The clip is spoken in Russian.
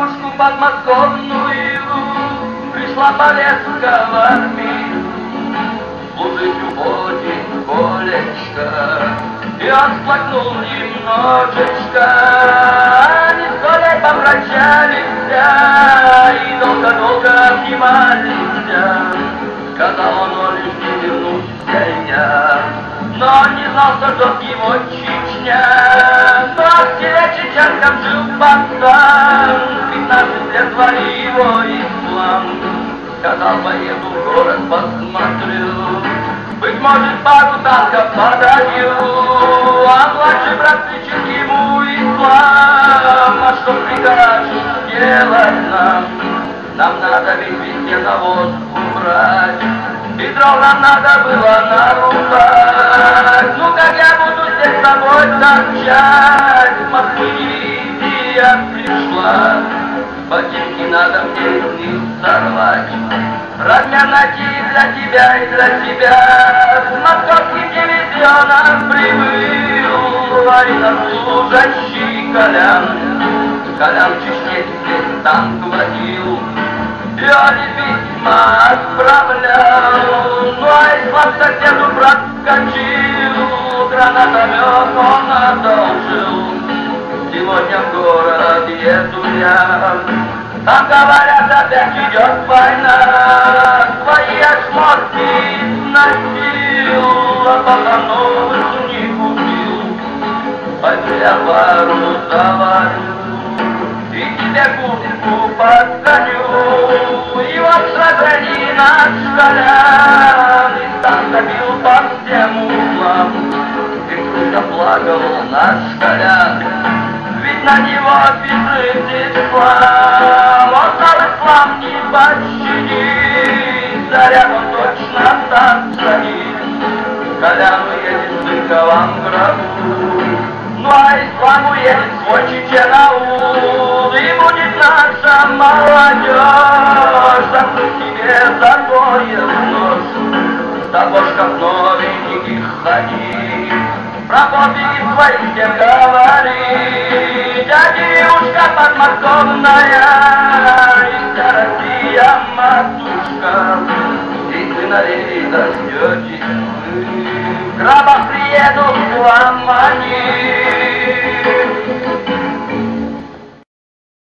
девушку подмосковную пришла Полесская в армию служить у Боди Колечка. И он сплакнул немножечко, они с Колей попрощались и долго-долго обнимались. Сказал он: Оле, не вернусь я, но он не знал, что ждет его Чечня. Но в селе чеченкам жил пацан, 15 лет звали его Ислам. Сказал: поеду в город, посмотрю, быть может, пару танков подаю. А младший брат кричит ему: Ислам, а что прикажешь делать нам? Нам надо ведь везде навоз убрать, и дров нам надо было нарубать. Ну как я буду здесь с тобой торчать? С Москвы дивизия пришла, ботинки надо мне из них сорвать, размер найти для тебя и для себя. С московским дивизионом прибыл военнослужащий Колян. Колян в Чечне здесь танк водил, и они письма отправлял. Ну а Ислам соседу проскочил, гранатомет он одолжил. Сегодня в город еду я, там говорят, опять идет война. Свои ошмотки сносил, а пока новых не купил. Пойду я пару заварю и тебе куртку подгоню. И вот сражений наш Колян из танка бил по всем углам, и круто плакал наш Колян, ведь на него бежит ислам. Он знал, ислам не пощадит, заряд он точно так стоит. Колян уедет в Зыковом гробу, ну а ислам уедет в свой Чеченаул. И будет наша молодежь закрыть себе такое нож, сапожках новеньких ходить, про подвиги свои всем говорить. А девушка подмосковная и вся Россия матушка, и сыновей дождетесь вы, в гробах приедут к вам они.